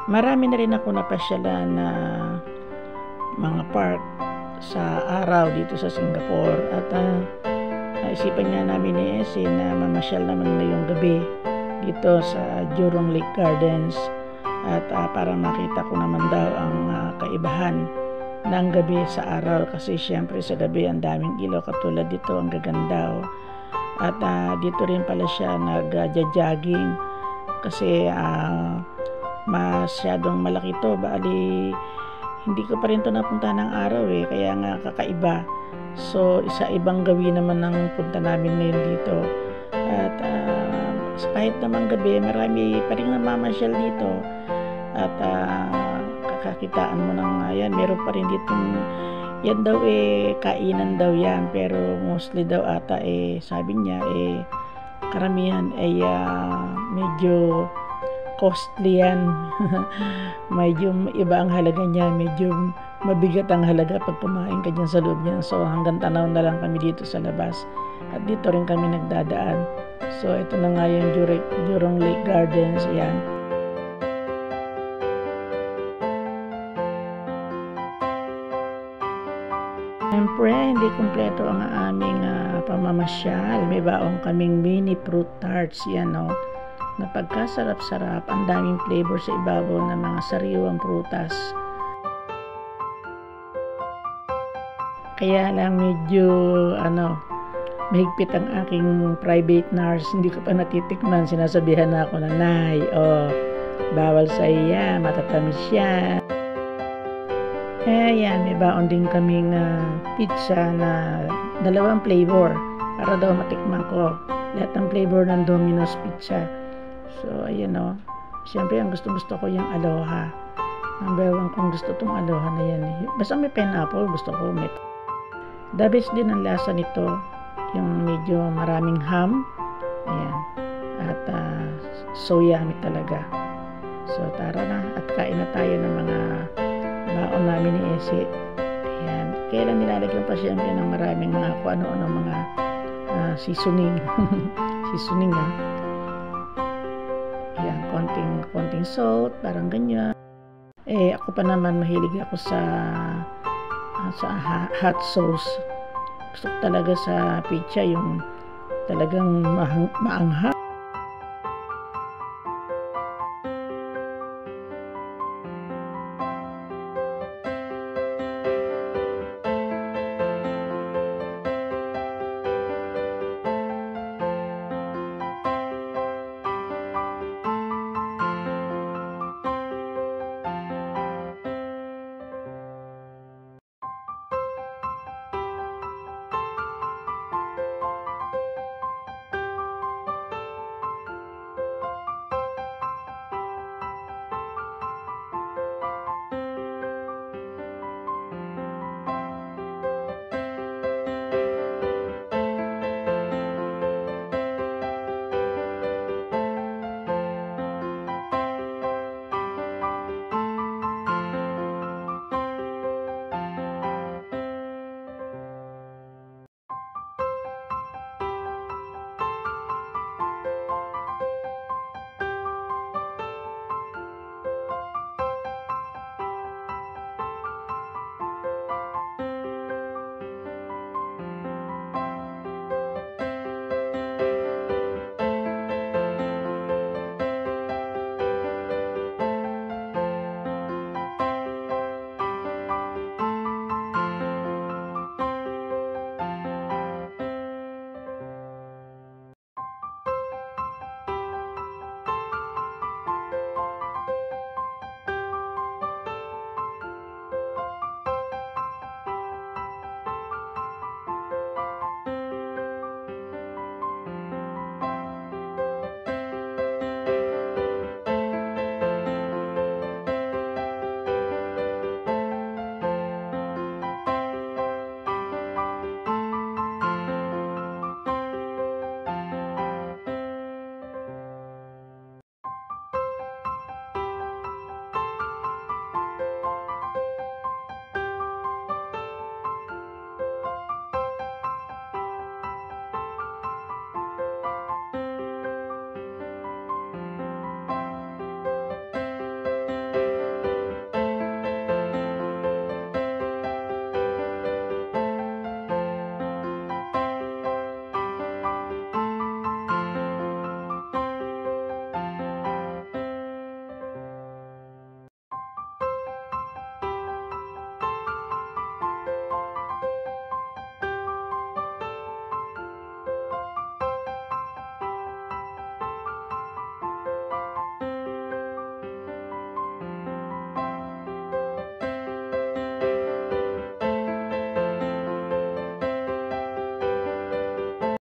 Marami na rin ako napasyalan na mga park sa araw dito sa Singapore at naisipan nga namin ni Essie na mamasyal naman ngayong gabi dito sa Jurong Lake Gardens at para makita ko naman daw ang kaibahan ng gabi sa araw, kasi syempre sa gabi ang daming ilaw katulad dito, ang gaganda at dito rin pala siya nag-jogging kasi masyadong malaki to, bali hindi ko pa rin to napunta ng araw kaya nga kakaiba. So isa ibang gawin naman ng punta namin ngayon dito at kahit naman gabi marami pa rin namamasyal dito at kakakitaan mo ng yan, meron pa rin ditong yan daw kainan daw yan, pero mostly daw ata sabi niya karamihan medyo costly yan. Medyo iba ang halaga niya, medyo mabigat ang halaga pag kumain ka dyan sa loob niya. So hanggang tanaw na lang kami dito sa labas at dito rin kami nagdadaan. So ito na nga yung Jurong Lake Gardens. Yan. Siyempre, hindi kumpleto ang aming pamamasyal. May baong kaming mini fruit tarts. Yan na pagkasarap-sarap, ang daming flavor sa ibabaw ng mga sariwang prutas. Kaya lang medyo mahigpit ang aking private nurse, hindi ko pa natitikman. Sinasabihan na ako na, Nay, bawal sa iya, matatamis siya. Yan, may baon din kaming pizza na 2 flavor para daw matikman ko lahat ng flavor ng Domino's Pizza. So ayan siyempre ang gusto ko yung aloha. Number 1 kung gusto tong aloha na yan basta may pineapple, gusto ko may. The best din ang lasa nito, yung medyo maraming ham, ayan, at so yummy talaga. So tara na at kain na tayo ng mga baon namin ni Essie. Ayan, kailan nilalagyan pa siyempre ng maraming mga kung ano-ano mga seasoning. Seasoning Ayan, konting salt, parang ganyan. Ako pa naman mahilig ako sa hot sauce. Gusto ko talaga sa pizza yung talagang maanghang.